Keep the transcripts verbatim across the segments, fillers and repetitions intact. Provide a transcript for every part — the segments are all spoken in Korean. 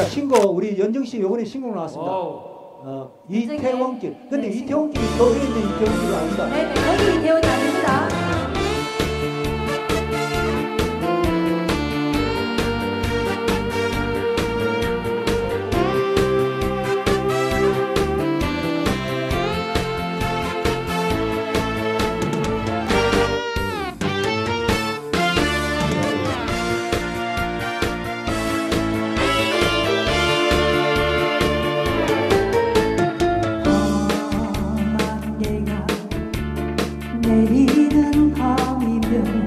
신곡 우리 연정 씨 요번에 신곡 나왔습니다. 어, 이태원길. 근데 네, 이태원길이 서울에 있는 이태원길이 아니다. 네, 네, 여기 이태원이 아닙니다. 내리는 밤이면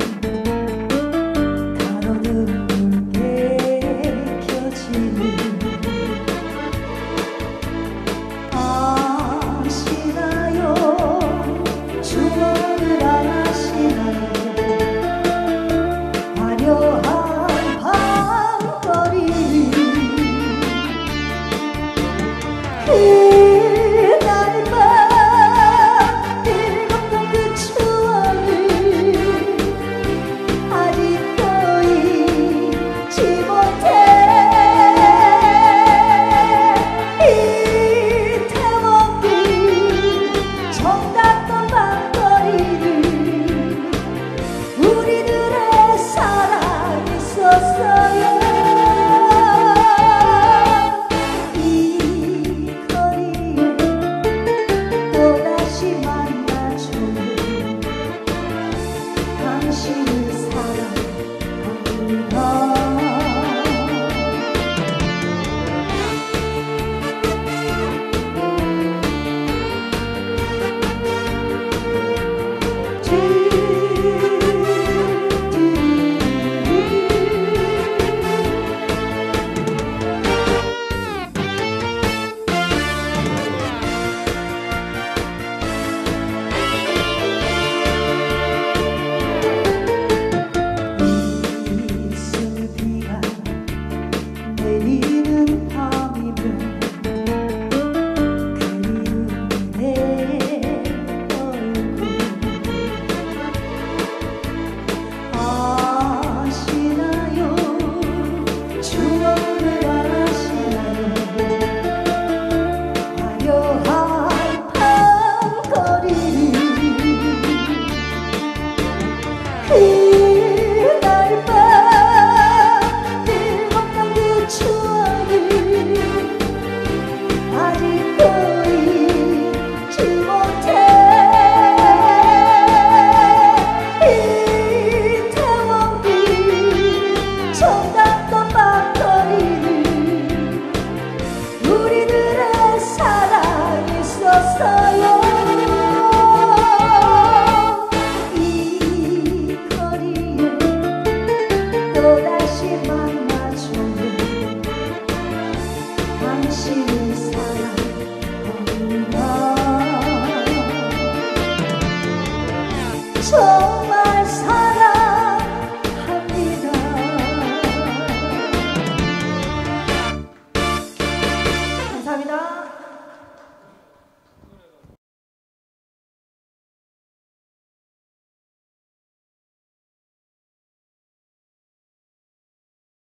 가로등 붉게 켜지는 아시나요 추억을 아시나요 화려한 밤거리 그날 밤 내리는 밤이면 그리운 내 얼굴 아시나요 추억을 아시나요 화려한 밤거리 그날 밤 당신을 사랑합니다.